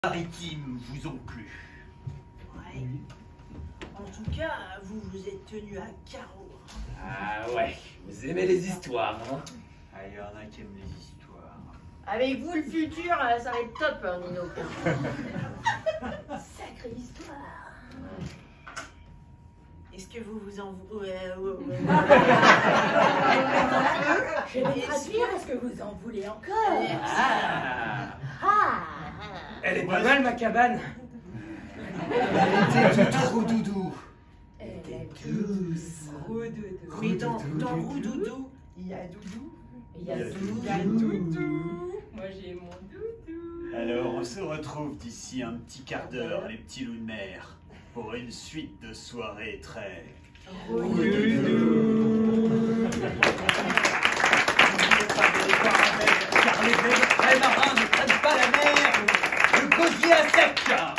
maritimes vous ont plu. Ouais. En tout cas, vous vous êtes tenu à carreau. Ah ouais, vous aimez les histoires, hein? Ah, il y en a qui aiment les histoires. Avec vous, le futur, ça va être top, hein, Nino. Sacrée histoire. Est-ce que vous vous en... Je vais traduire, est-ce que vous en voulez encore? Elle est pas mal, ma cabane. Elle était trop doudou. Elle est douce. Roudoudou. Mais dans Roudoudou, Il y a Doudou. Il y a Doudou. Moi j'ai mon Doudou. Alors on se retrouve d'ici un petit quart d'heure, les petits loups de mer, pour une suite de soirées très... Car les vrais marins ne prennent pas la mer, le gosier à sec.